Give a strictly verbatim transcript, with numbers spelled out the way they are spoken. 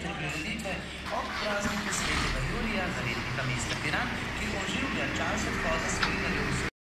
center prireditve ob prazniku svetega Jurija, zavetnika mesta Piran, ki oživlja čas odhoda svojih